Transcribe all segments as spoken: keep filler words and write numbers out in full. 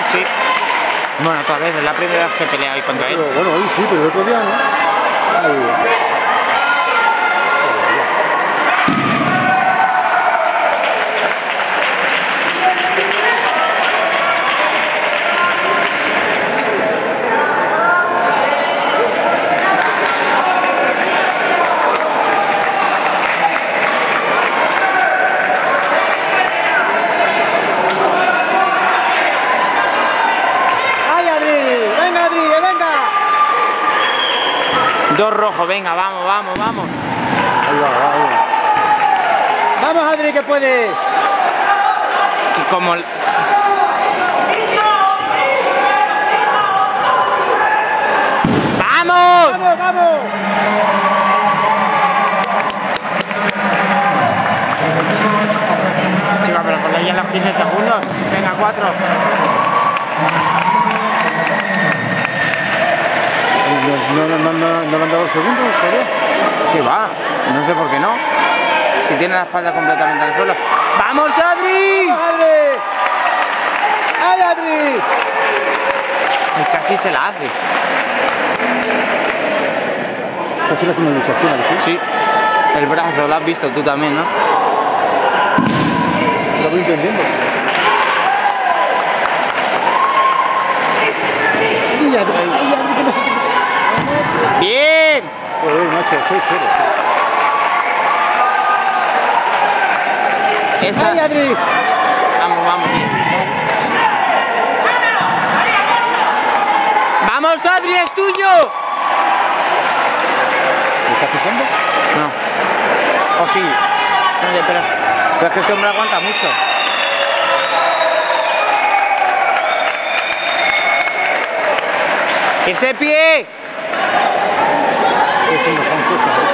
Sí. Bueno, otra vez, es la primera vez que he peleado hoy contra él. Pero, bueno, hoy sí, pero el otro día no. Ay. Dos rojos, venga, vamos, vamos, vamos. Ahí va, ahí va. Vamos, Adri, que puede. Que como... ¡Vamos! ¡Vamos, vamos! Chica, pero por ahí en los quince segundos. Venga, cuatro. No, no, no, no, no le han dado segundos, joder. ¿Qué va? No sé por qué no. Si tiene la espalda completamente al suelo. ¡Vamos, Adri! ¡Vamos, Adri! ¡Ay, Adri! Y casi se la hace. Casi le hace una luchación, ¿sí? Sí. El brazo, lo has visto tú también, ¿no? Lo voy entendiendo. ¡Ay, Adri! ¡Ay, Adri, que no se... ¡Bien! Joder, macho, seis cero. Esa... ¡Ay, Adri! Vamos, vamos. ¡Vamos, Adri, es tuyo! ¿Me estás pisando? No. ¿O sí? Oye, pero... Pero es que este hombre aguanta mucho. ¡Ese pie! Esto no son cosas, ¿eh?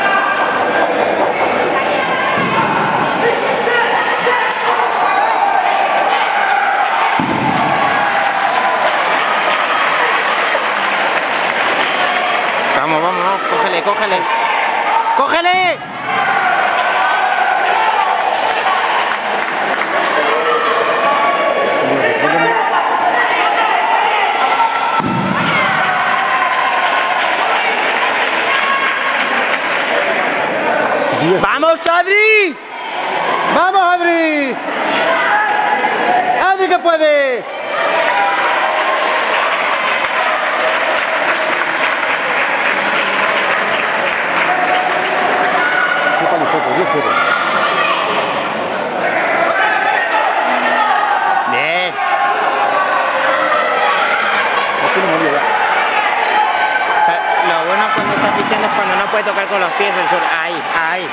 Vamos, vamos, vamos, cógele, cógele. ¡Cógele! ¡Vamos, Adri! ¡Vamos, Adri! ¡Adri, que puede! ¿Qué tal foto? diez cero. Bien. Aquí no moría ya. O sea, lo bueno cuando está pichando es cuando no puede tocar con los pies el suelo. Ahí, ahí.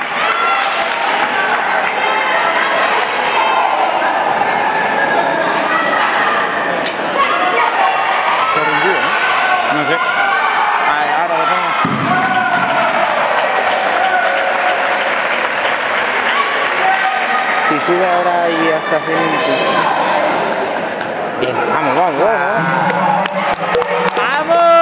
Se ha rendido, ¿no? No sé. Ahí, ahora lo tengo. Si sube ahora y hasta hacer un... Sí. Bien, vamos, vamos, vamos. ¡Vamos!